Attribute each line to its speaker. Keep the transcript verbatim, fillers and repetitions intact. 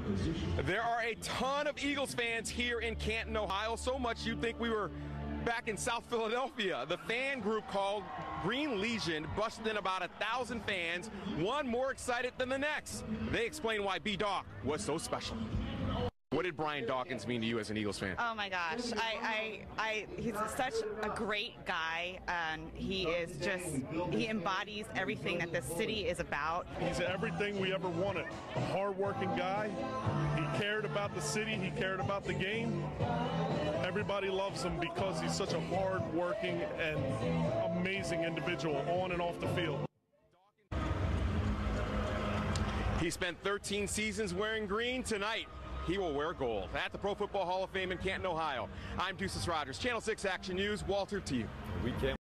Speaker 1: There are a ton of Eagles fans here in Canton, Ohio, so much you'd think we were back in South Philadelphia. The fan group called Green Legion busted in about a thousand fans, one more excited than the next. They explain why B-Dawk was so special. What did Brian Dawkins mean to you as an Eagles fan?
Speaker 2: Oh my gosh, I, I, I, he's such a great guy, and he is just, he embodies everything that the city is about.
Speaker 3: He's everything we ever wanted. A hard-working guy. He cared about the city. He cared about the game. Everybody loves him because he's such a hard-working and amazing individual on and off the field.
Speaker 1: He spent thirteen seasons wearing green. Tonight, he will wear gold at the Pro Football Hall of Fame in Canton, Ohio. I'm Deuces Rogers, Channel six Action News. Walter, to you.
Speaker 4: We can't